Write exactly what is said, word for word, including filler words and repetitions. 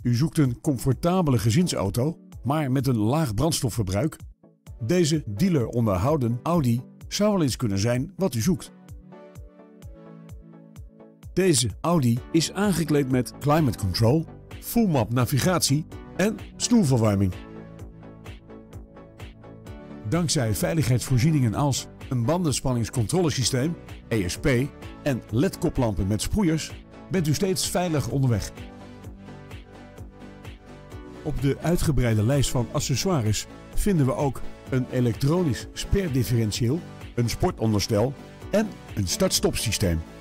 U zoekt een comfortabele gezinsauto, maar met een laag brandstofverbruik? Deze dealer onderhouden Audi zou wel eens kunnen zijn wat u zoekt. Deze Audi is aangekleed met climate control, full map navigatie en stoelverwarming. Dankzij veiligheidsvoorzieningen als een bandenspanningscontrolesysteem, E S P en L E D-koplampen met sproeiers bent u steeds veilig onderweg. Op de uitgebreide lijst van accessoires vinden we ook een elektronisch sperdifferentieel, een sportonderstel en een start-stop systeem.